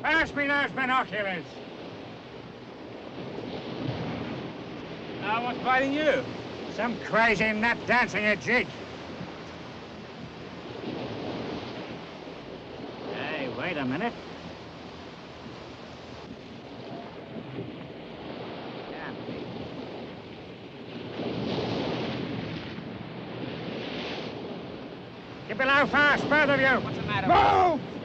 Pass me those binoculars. Now, what's biting you? Some crazy nut dancing a jig. Hey, wait a minute. Can't be. Get below fast, both of you. What's the matter? Move!